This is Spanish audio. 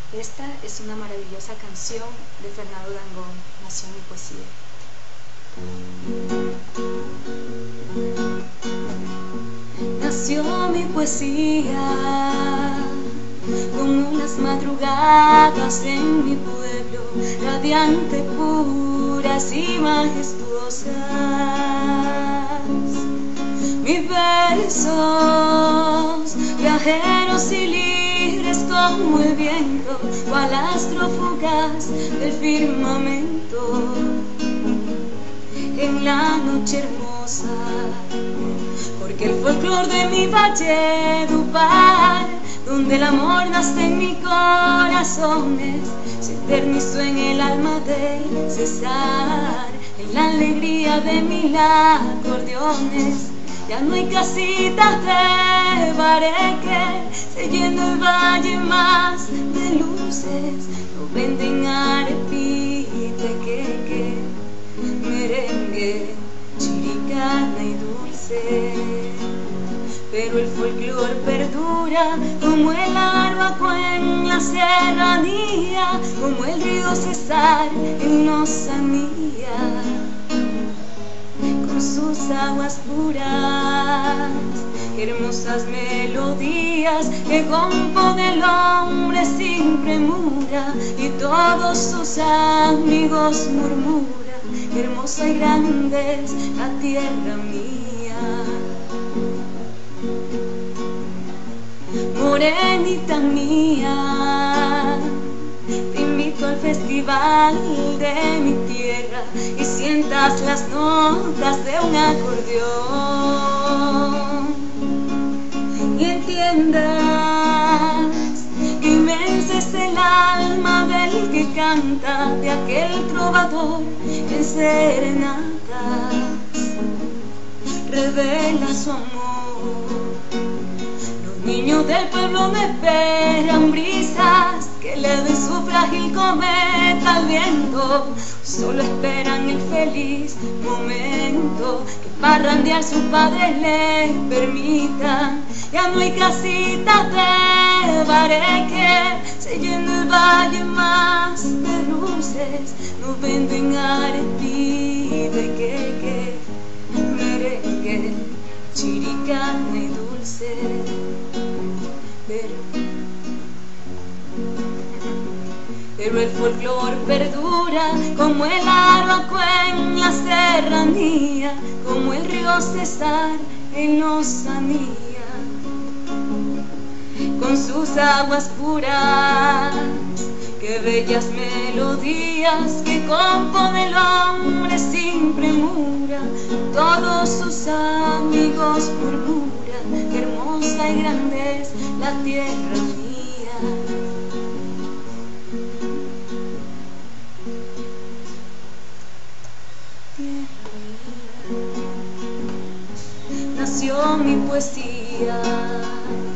Esta es una maravillosa canción de Fernando Dangond, Nació mi poesía. Nació mi poesía con unas madrugadas en mi pueblo, radiante, puras y majestuosas. Mis versos, viajeros y libres como el viento, cual astro fugaz del firmamento en la noche hermosa. Porque el folclor de mi Valledupar, donde el amor nace en mi corazón, se eternizó en el alma del César, en la alegría de mil acordeones. Ya no hay casitas de bareque, se llena el valle más de luces. No venden arepipe, queque, merengue, chiricana y dulce. Pero el folclor perdura como el arbaco en la serranía, como el río Cesar en lozanía, con sus aguas puras, hermosas melodías que compone el hombre sin premura, y todos sus amigos murmuran: hermosa y grande es la tierra mía. Morenita mía, te invito al festival de mi tierra y sientas las notas de un acordeón y entiendas que inmensa es el alma del que canta, de aquel trovador en serenatas revela su amor. Niños del pueblo me esperan brisas que le den su frágil cometa al viento. Solo esperan el feliz momento que parrandear sus padres les permitan. Ya no hay casitas de bareque, se llena el valle más de luces. No venden arepipe, queque, merengue, chiricana y dulce. Pero el folclor perdura como el arbaco en la serranía, como el río Cesar en lozanía, con sus aguas puras. Qué bellas melodías que compone el hombre sin premura, todos sus amigos murmuran: hermosa y grande es la tierra mía. Nació mi poesía.